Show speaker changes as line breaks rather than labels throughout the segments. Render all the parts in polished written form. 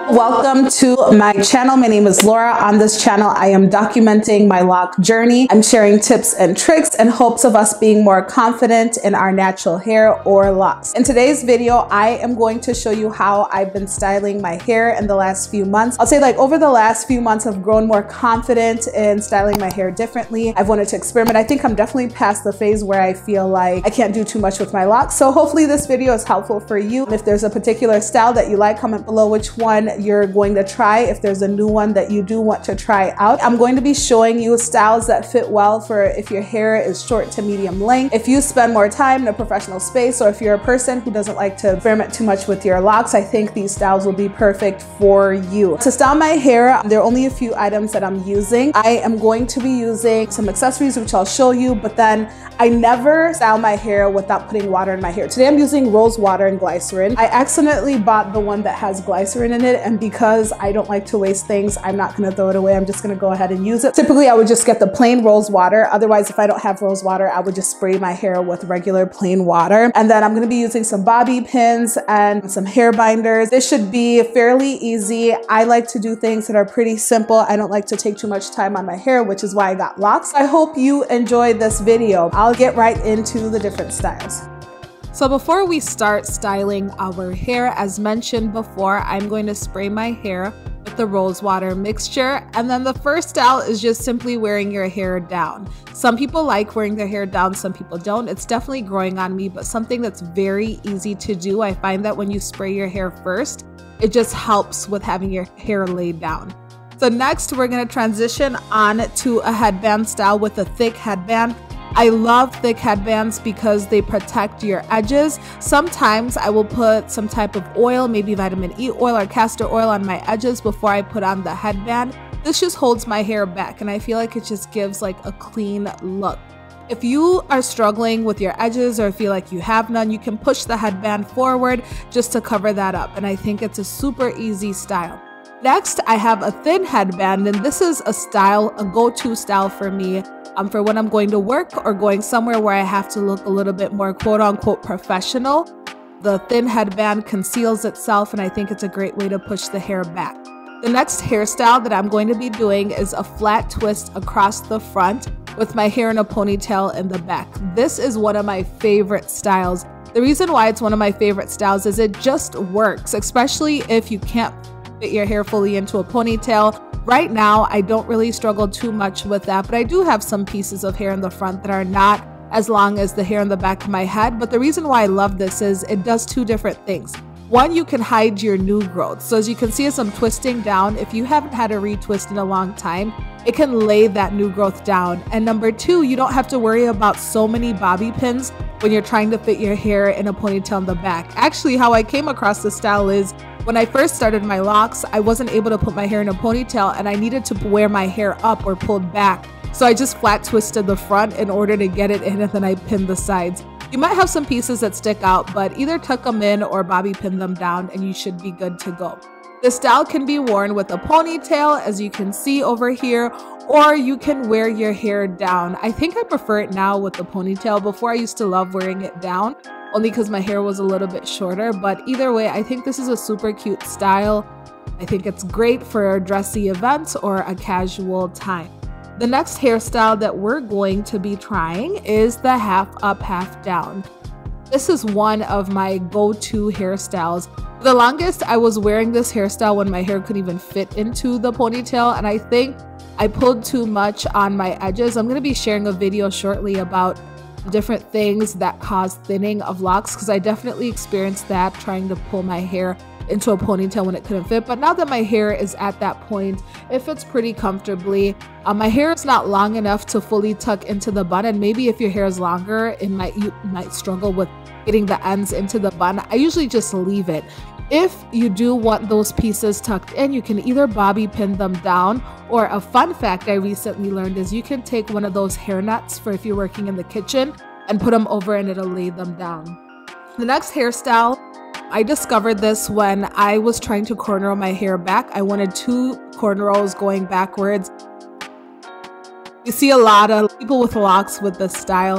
Welcome to my channel. My name is Laura. On this channel, I am documenting my lock journey. I'm sharing tips and tricks in hopes of us being more confident in our natural hair or locks. In today's video, I am going to show you how I've been styling my hair in the last few months. I'll say like over the last few months, I've grown more confident in styling my hair differently. I've wanted to experiment. I think I'm definitely past the phase where I feel like I can't do too much with my locks. So hopefully this video is helpful for you. If there's a particular style that you like, comment below which one you're going to try. If there's a new one that you do want to try out, I'm going to be showing you styles that fit well for if your hair is short to medium length. If you spend more time in a professional space, or if you're a person who doesn't like to experiment too much with your locks, I think these styles will be perfect for you. To style my hair, there are only a few items that I'm using. I am going to be using some accessories, which I'll show you, but then I never style my hair without putting water in my hair. Today I'm using rose water and glycerin. I accidentally bought the one that has glycerin in it, and because I don't like to waste things, I'm not gonna throw it away. I'm just gonna go ahead and use it. Typically I would just get the plain rose water. Otherwise, if I don't have rose water, I would just spray my hair with regular plain water. And then I'm gonna be using some bobby pins and some hair binders. This should be fairly easy. I like to do things that are pretty simple. I don't like to take too much time on my hair, which is why I got locks. I hope you enjoyed this video. I'll get right into the different styles. So before we start styling our hair, as mentioned before, I'm going to spray my hair with the rose water mixture. And then the first style is just simply wearing your hair down. Some people like wearing their hair down, some people don't. It's definitely growing on me, but something that's very easy to do. I find that when you spray your hair first, it just helps with having your hair laid down. So next, we're going to transition on to a headband style with a thick headband. I love thick headbands because they protect your edges. Sometimes I will put some type of oil, maybe vitamin E oil or castor oil on my edges before I put on the headband. This just holds my hair back and I feel like it just gives like a clean look. If you are struggling with your edges or feel like you have none, you can push the headband forward just to cover that up. And I think it's a super easy style. Next, I have a thin headband, and this is a style, a go-to style for me. For when I'm going to work or going somewhere where I have to look a little bit more quote-unquote professional. The thin headband conceals itself, and I think it's a great way to push the hair back. The next hairstyle that I'm going to be doing is a flat twist across the front with my hair in a ponytail in the back. This is one of my favorite styles. The reason why it's one of my favorite styles is it just works, especially if you can't fit your hair fully into a ponytail. Right now, I don't really struggle too much with that, but I do have some pieces of hair in the front that are not as long as the hair in the back of my head. But the reason why I love this is it does two different things. One, you can hide your new growth. So as you can see, as I'm twisting down, if you haven't had a retwist in a long time, it can lay that new growth down. And number two, you don't have to worry about so many bobby pins when you're trying to fit your hair in a ponytail in the back. Actually, how I came across this style is when I first started my locks, I wasn't able to put my hair in a ponytail and I needed to wear my hair up or pulled back. So I just flat twisted the front in order to get it in, and then I pinned the sides. You might have some pieces that stick out, but either tuck them in or bobby pin them down and you should be good to go. This style can be worn with a ponytail, as you can see over here, or you can wear your hair down. I think I prefer it now with the ponytail. Before I used to love wearing it down, only because my hair was a little bit shorter, but either way, I think this is a super cute style. I think it's great for dressy events or a casual time. The next hairstyle that we're going to be trying is the half up, half down. This is one of my go-to hairstyles. For the longest, I was wearing this hairstyle when my hair couldn't even fit into the ponytail, and I think I pulled too much on my edges. I'm going to be sharing a video shortly about different things that cause thinning of locks, because I definitely experienced that trying to pull my hair into a ponytail when it couldn't fit. But now that my hair is at that point, it fits pretty comfortably. My hair is not long enough to fully tuck into the bun, and maybe if your hair is longer, you might struggle with getting the ends into the bun. I usually just leave it. If you do want those pieces tucked in, you can either bobby pin them down, or a fun fact I recently learned is you can take one of those hair nets for if you're working in the kitchen and put them over and it'll lay them down. The next hairstyle, I discovered this when I was trying to cornrow my hair back. I wanted 2 cornrows going backwards. You see a lot of people with locks with this style.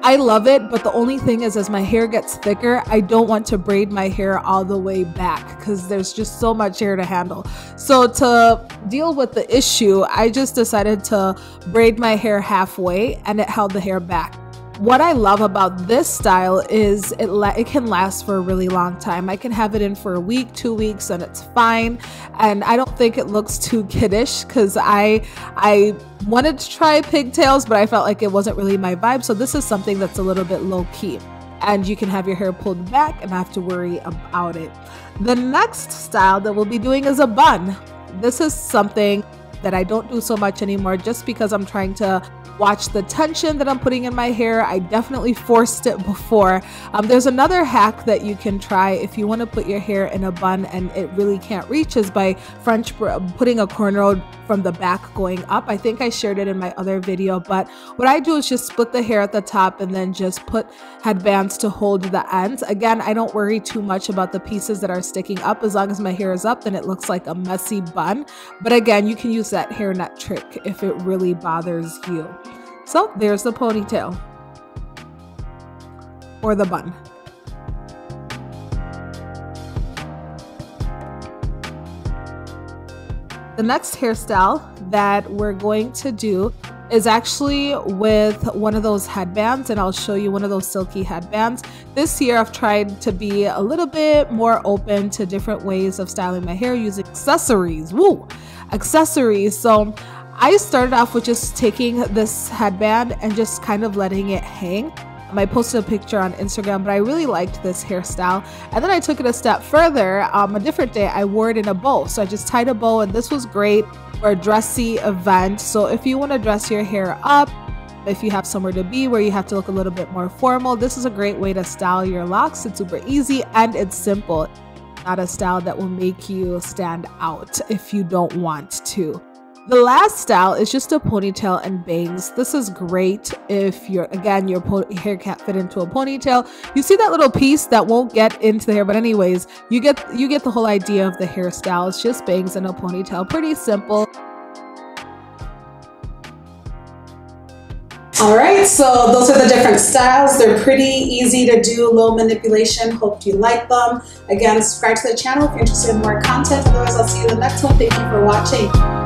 I love it, but the only thing is as my hair gets thicker, I don't want to braid my hair all the way back because there's just so much hair to handle. So to deal with the issue, I just decided to braid my hair halfway and it held the hair back. What I love about this style is it can last for a really long time. I can have it in for a week, 2 weeks, and it's fine. And I don't think it looks too kiddish because I wanted to try pigtails, but I felt like it wasn't really my vibe. So this is something that's a little bit low key. And you can have your hair pulled back and not have to worry about it. The next style that we'll be doing is a bun. This is something that I don't do so much anymore just because I'm trying to watch the tension that I'm putting in my hair. I definitely forced it before. There's another hack that you can try if you want to put your hair in a bun and it really can't reach, is by putting a cornrow from the back going up. I think I shared it in my other video, but what I do is just split the hair at the top and then just put headbands to hold the ends. Again, I don't worry too much about the pieces that are sticking up. As long as my hair is up, then it looks like a messy bun. But again, you can use that hairnet trick if it really bothers you. So there's the ponytail or the bun. The next hairstyle that we're going to do is actually with one of those headbands, and I'll show you one of those silky headbands. This year I've tried to be a little bit more open to different ways of styling my hair using accessories. Woo! Accessories. So I started off with just taking this headband and just kind of letting it hang. I posted a picture on Instagram, but I really liked this hairstyle. And then I took it a step further. A different day, I wore it in a bow. So I just tied a bow, and this was great for a dressy event. So if you want to dress your hair up, if you have somewhere to be where you have to look a little bit more formal, this is a great way to style your locks. It's super easy and it's simple. Not a style that will make you stand out if you don't want to. The last style is just a ponytail and bangs. This is great if your hair can't fit into a ponytail. You see that little piece that won't get into the hair, but anyways, you get the whole idea of the hairstyle. It's just bangs and a ponytail. Pretty simple. All right, so those are the different styles. They're pretty easy to do, low manipulation. Hope you like them. Again, subscribe to the channel if you're interested in more content. Otherwise, I'll see you in the next one. Thank you for watching.